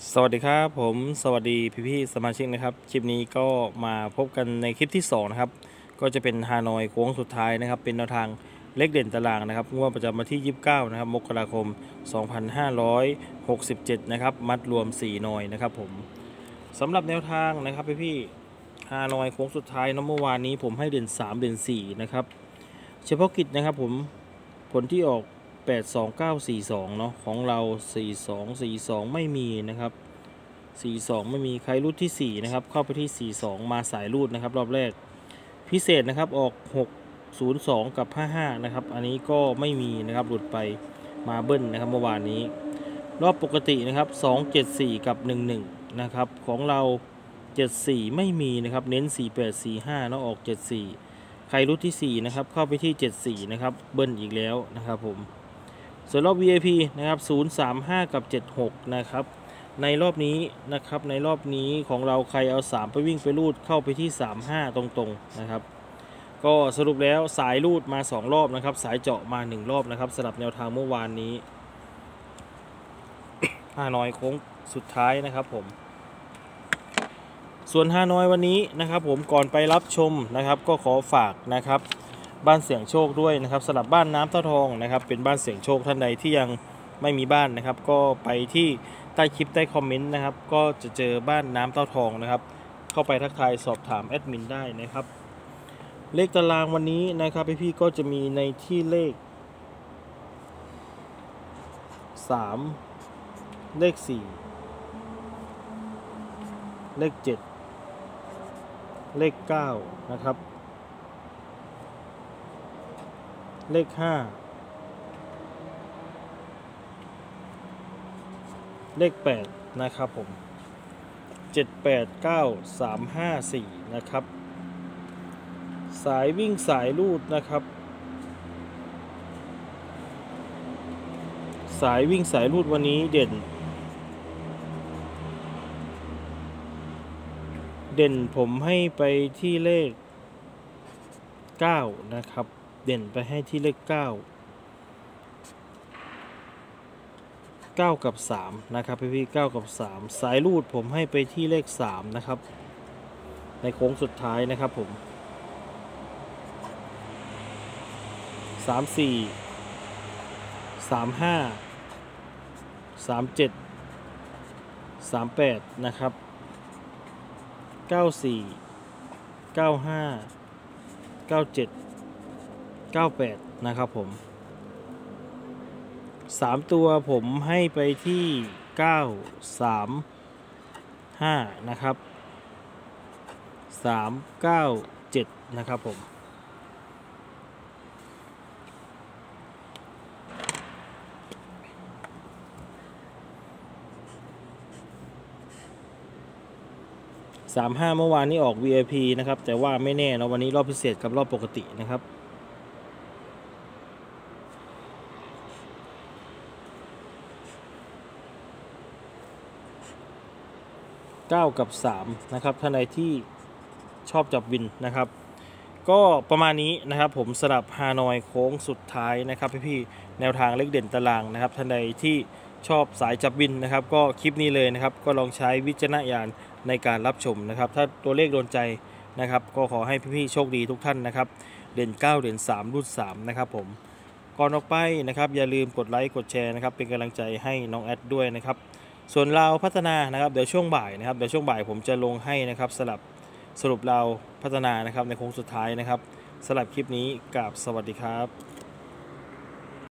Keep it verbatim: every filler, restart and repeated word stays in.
สวัสดีครับผมสวัสดีพี่พี่สมาชิกนะครับคลิปนี้ก็มาพบกันในคลิปที่สองนะครับก็จะเป็นฮานอยโค้งสุดท้ายนะครับเป็นแนวทางเลขเด่นตารางนะครับงวดประจำวันที่ยี่สิบเก้านะครับมกราคมสองพันห้าร้อยหกสิบเจ็ดนะครับมัดรวมสี่หน่อยนะครับผมสำหรับแนวทางนะครับพี่พี่ฮานอยโค้งสุดท้ายเมื่อวานนี้ผมให้เด่นสามเด่นสี่นะครับเฉพาะกิจนะครับผมผลที่ออกแปด สอง เก้า สี่ สองเนาะของเราสี่ สอง สี่ สองไม่มีนะครับสี่ สองไม่มีใครรูดที่สี่นะครับเข้าไปที่สี่ สองมาสายรูดนะครับรอบแรกพิเศษนะครับออกหก ศูนย์ สองกับห้า ห้านะครับอันนี้ก็ไม่มีนะครับหลุดไปมาเบิ้ลนะครับเมื่อวานนี้รอบปกตินะครับสอง เจ็ด สี่กับหนึ่ง หนึ่งนะครับของเราเจ็ด สี่ไม่มีนะครับเน้นสี่ แปด สี่ ห้าแล้วออกเจ็ด สี่ใครรูดที่สี่นะครับเข้าไปที่เจ็ด สี่นะครับเบิ้ลอีกแล้วนะครับผมส่วนรอบ วี ไอ พี นะครับศูนย์ สาม ห้ากับเจ็ด หกนะครับในรอบนี้นะครับในรอบนี้ของเราใครเอาสามไปวิ่งไปรูดเข้าไปที่สาม ห้าตรงๆนะครับก็สรุปแล้วสายรูดมาสองรอบนะครับสายเจาะมาหนึ่งรอบนะครับสำหรับแนวทางเมื่อวานนี้ฮานอยโค้งสุดท้ายนะครับผมส่วนฮานอยวันนี้นะครับผมก่อนไปรับชมนะครับก็ขอฝากนะครับบ้านเสี่ยงโชคด้วยนะครับสำหรับบ้านน้ำเท่าทองนะครับเป็นบ้านเสี่ยงโชคท่านใดที่ยังไม่มีบ้านนะครับก็ไปที่ใต้คลิปใต้คอมเมนต์นะครับก็จะเจอบ้านน้ำเต้าทองนะครับเข้าไปทักทายสอบถามแอดมินได้นะครับเลขตารางวันนี้นะครับพี่ๆก็จะมีในที่เลขสามเลขสี่เลขเจ็ดเลขเก้านะครับเลขห้าเลขแปดนะครับผมเจ็ด แปด เก้า สาม ห้า สี่นะครับสายวิ่งสายรูดนะครับสายวิ่งสายรูดวันนี้เด่นเด่นผมให้ไปที่เลขเก้านะครับเด่นไปให้ที่เลขเก้าเก้ากับสามนะครับพี่พี่เก้ากับสามสายรูดผมให้ไปที่เลขสามนะครับในโค้งสุดท้ายนะครับผมสาม สี่ สาม ห้า สาม เจ็ด สาม แปดนะครับเก้า สี่ เก้า ห้า เก้า เจ็ด เก้า แปดนะครับผมสามตัวผมให้ไปที่เก้า สาม ห้านะครับสาม เก้า เจ็ดนะครับผมสาม ห้าเมื่อวานนี้ออก วี ไอ พี นะครับแต่ว่าไม่แน่นะวันนี้รอบพิเศษกับรอบปกตินะครับเก้ากับสามนะครับท่านใดที่ชอบจับวินนะครับก็ประมาณนี้นะครับผมสำหรับฮานอยโค้งสุดท้ายนะครับพี่ๆแนวทางเลขเด่นตารางนะครับท่านใดที่ชอบสายจับวินนะครับก็คลิปนี้เลยนะครับก็ลองใช้วิจารณญาณในการรับชมนะครับถ้าตัวเลขโดนใจนะครับก็ขอให้พี่ๆโชคดีทุกท่านนะครับเด่นเก้าเด่นสามรุ่นสามนะครับผมก่อนออกไปนะครับอย่าลืมกดไลค์กดแชร์นะครับเป็นกำลังใจให้น้องแอดด้วยนะครับส่วนเราพัฒนานะครับเดี๋ยวช่วงบ่ายนะครับเดี๋ยวช่วงบ่ายผมจะลงให้นะครับสลับสรุปเราพัฒนานะครับในโค้งสุดท้ายนะครับสำหรับคลิปนี้กราบสวัสดีครับ